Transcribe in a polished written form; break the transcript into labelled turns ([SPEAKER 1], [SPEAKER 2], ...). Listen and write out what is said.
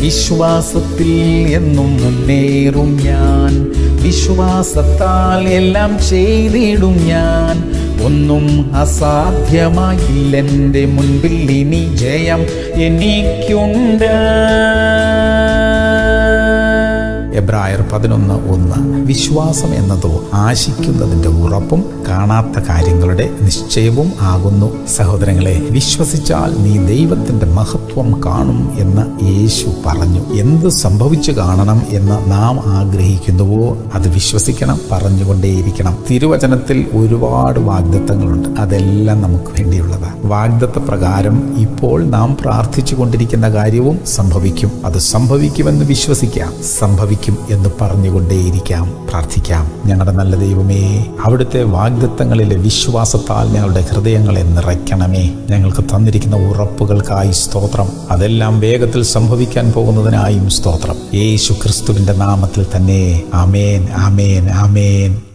[SPEAKER 1] വിശ്വാസത്തിൽ എന്നും മുന്നേറും ഞാൻ, വിശ്വാസത്താൽ എല്ലാം ചെയ്തിടും ഞാൻ. ഒന്നും അസാധ്യമായില്ലെൻ്റെ മുൻപിൽ, ഇനി ജയം എനിക്കുണ്ട്. എബ്രായർ 11:1. വിശ്വാസം എന്നതോ ആശിക്കുന്നതിൻ്റെ ഉറപ്പും കാണാത്ത കാര്യങ്ങളുടെ നിശ്ചയവും ആകുന്നു. സഹോദരങ്ങളെ, വിശ്വസിച്ചാൽ നീ ദൈവത്തിൻ്റെ മഹത്വം കാണും എന്ന് യേശു പറഞ്ഞു. എന്ത് സംഭവിച്ചു കാണണം എന്ന് നാം ആഗ്രഹിക്കുന്നുവോ അത് വിശ്വസിക്കണം, പറഞ്ഞുകൊണ്ടേയിരിക്കണം. തിരുവചനത്തിൽ ഒരുപാട് വാഗ്ദത്തങ്ങളുണ്ട്, അതെല്ലാം നമുക്ക് വേണ്ടിയുള്ളതാണ്. വാഗ്ദത്ത പ്രകാരം ഇപ്പോൾ നാം പ്രാർത്ഥിച്ചു കൊണ്ടിരിക്കുന്ന കാര്യവും സംഭവിക്കും. അത് സംഭവിക്കുമെന്ന് വിശ്വസിക്കാം, സംഭവിക്കും എന്ന് പറഞ്ഞുകൊണ്ടേയിരിക്കാം, പ്രാർത്ഥിക്കാം. ഞങ്ങളുടെ നല്ല ദൈവമേ, അവിടുത്തെ വാഗ്ദത്തങ്ങളിലെ വിശ്വാസത്താൽ ഞങ്ങളുടെ ഹൃദയങ്ങളെ നിറയ്ക്കണമേ. ഞങ്ങൾക്ക് തന്നിരിക്കുന്ന ഉറപ്പുകൾക്കായി സ്തോത്രം. അതെല്ലാം വേഗത്തിൽ സംഭവിക്കാൻ പോകുന്നതിനായും സ്തോത്രം. യേശു ക്രിസ്തുവിന്റെ നാമത്തിൽ തന്നെ. ആമേൻ, ആമേൻ, ആമേൻ.